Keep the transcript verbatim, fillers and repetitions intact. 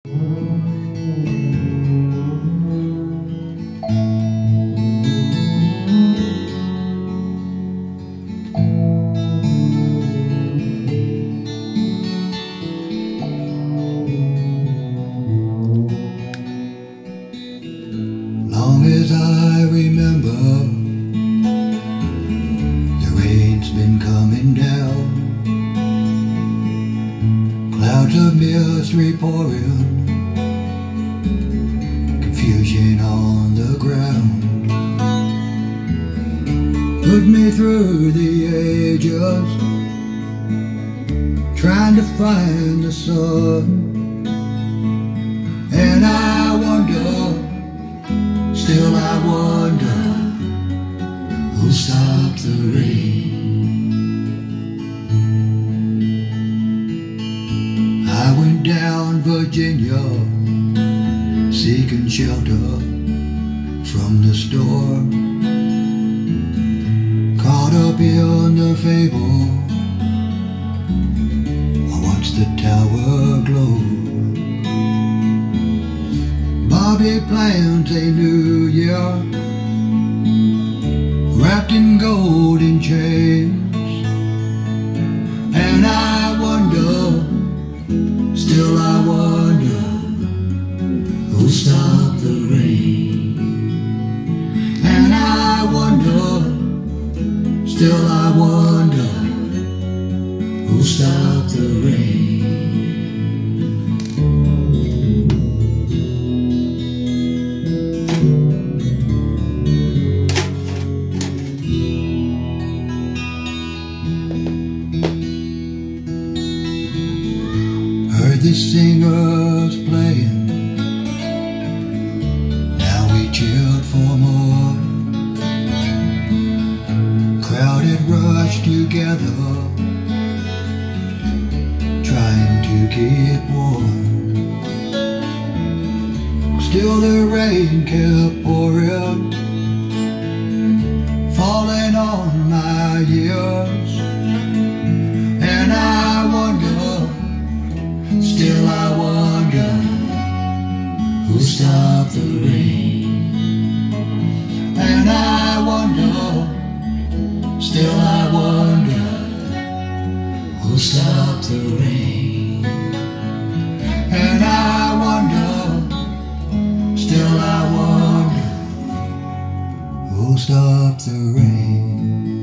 Long as I remember, the rain's been coming down, clouds of mystery pouring, confusion on the ground. Put me through the ages, trying to find the sun, and I wonder, still I wonder, who'll stop the rain? I went down Virginia, seeking shelter from the storm, caught up in the fable, I watched the tower glow. Bobby plans a new year, wrapped in golden chains, and I wonder, still I wonder, who'll stop the rain? And I wonder, still I wonder, who'll stop the rain? Heard the singers playing, now we cheered for more. Crowd had rushed together, trying to keep warm. Still the rain kept pouring, falling on my ears, and I wonder, still I wonder, who'll stop the rain? And I wonder, still I wonder, who'll stop the rain? And I wonder, still I wonder, who'll stop the rain?